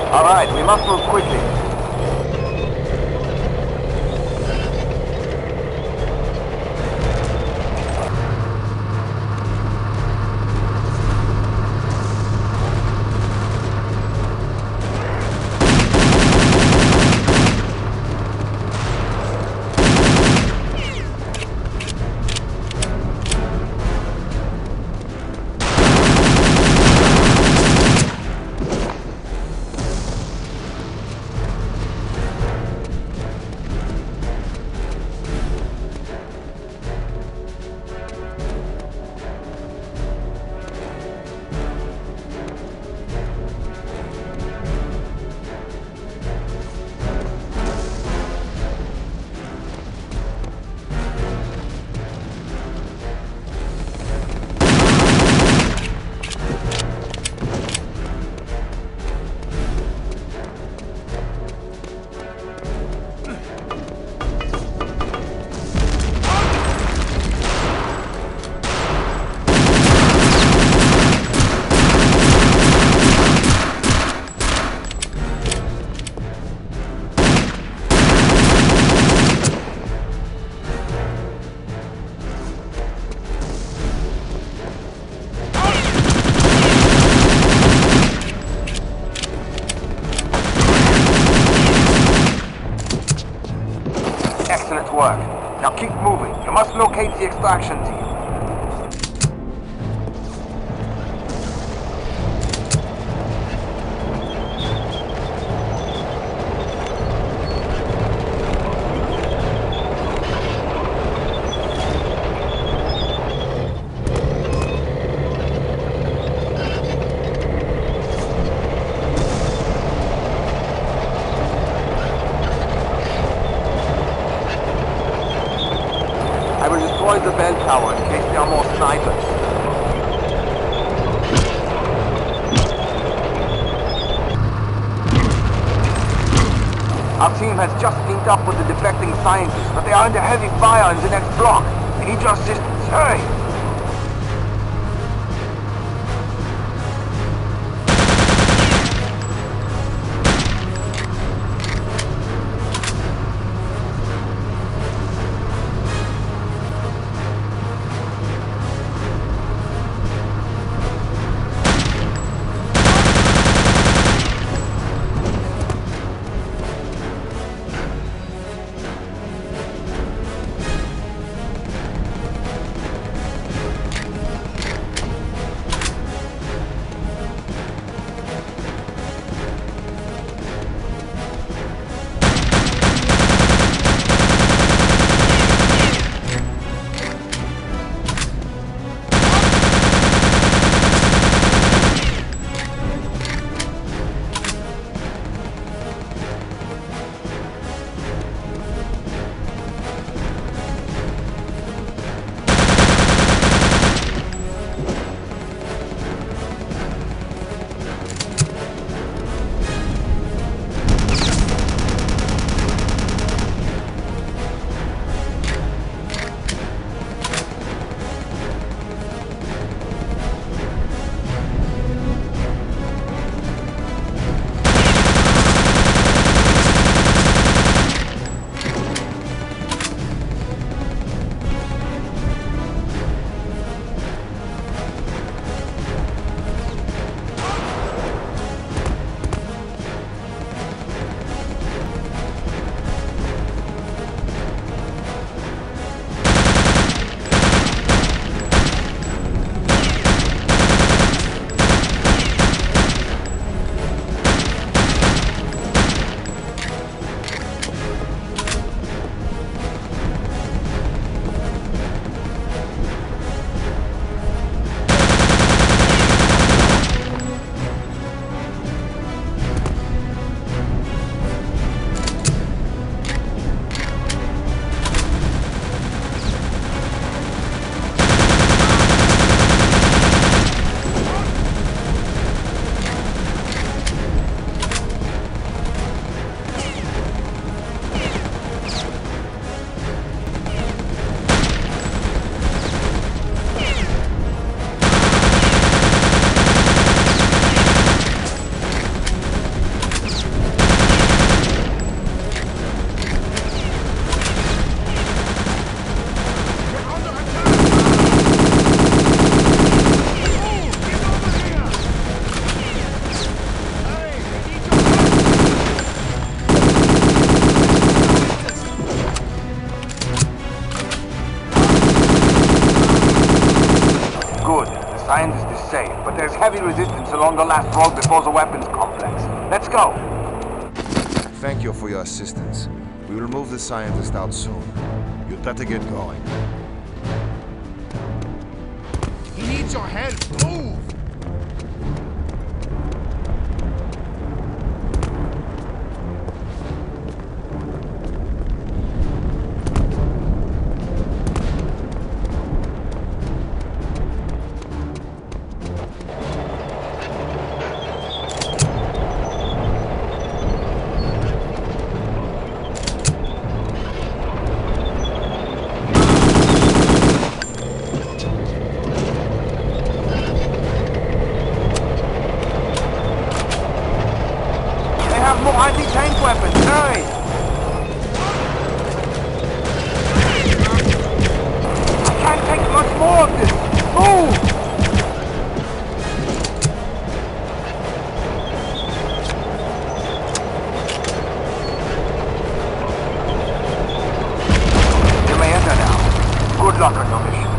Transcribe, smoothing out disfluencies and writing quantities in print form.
Alright, we must move quickly. Excellent work. Now keep moving. You must locate the extraction team. I will destroy the bell tower in case there are more snipers. Our team has just linked up with the defecting scientists, but they are under heavy fire in the next block. We need your assistance. Hurry! Scientist is safe, but there's heavy resistance along the last road before the weapons complex. Let's go. Thank you for your assistance. We will move the scientist out soon. You'd better get going. He needs your help. Move! More anti-tank weapons, hurry! I can't take much more of this! Move! You may enter now. Good luck on your mission.